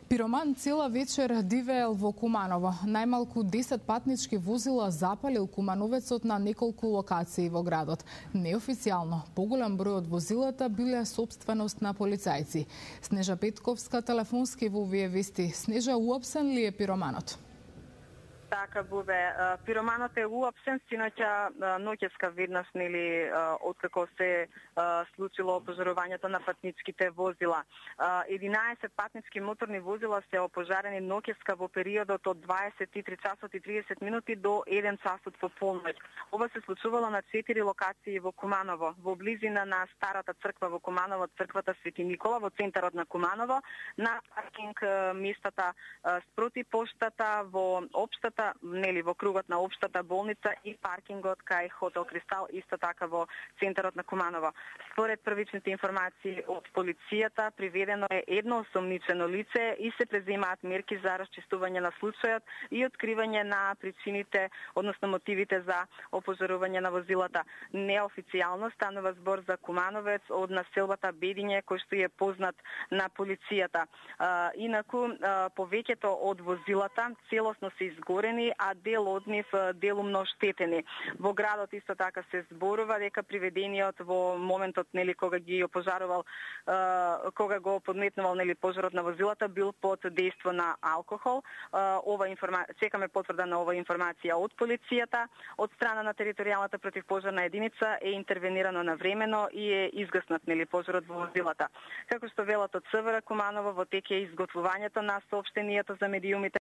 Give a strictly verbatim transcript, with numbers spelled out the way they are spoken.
Пироман цела вечер дивеел во Куманово. Најмалку десет патнички возила запалил кумановецот на неколку локации во градот. Неофицијално, поголем број од возилата биле собственост на полицајци. Снежа Петковска телефонски во овие вести. Снежа, уапсен ли е пироманот? Така, Бубе. Пироманот е уапсен, синоќа ноќеска веднаш, нели, откако се случило опожарувањето на патничките возила. единаесет патнички моторни возила се опожарени ноќеска во периодот од дваесет и три часот и тридесет минути до еден часот по полноќ. Ова се случувало на четири локации во Куманово, во близина на старата црква во Куманово, црквата Свети Никола, во центарот на Куманово, на паркинг местата спроти поштата, во општата, нели, во кругот на општата болница и паркингот кај Хотел Кристал, исто така во центарот на Куманово. Според првичните информации од полицијата, приведено е едно осомничено лице и се преземаат мерки за расчистување на случајот и откривање на причините, односно мотивите за опожарување на возилата. Неофицијално станува збор за Кумановец од населбата Бедиње, кој што е познат на полицијата. А, инаку, а, повеќето од возилата целосно се изгорени, а дел од нив делумно штетени. Во градот исто така се зборува дека приведениот во моментот, нели, кога ги опожарувал, а, кога го подметнувал, нели, пожарот на возилата, бил под дејство на алкохол. А, ова информација, чекаме потврда на ова информација од полицијата. Од страна на територијалната противпожарна единица е интервенирано навремено и е изгаснат, нели, пожарот во возилата. Како што велат од СВР Куманово, во тек е изготвувањето на соопштенијата за медиумите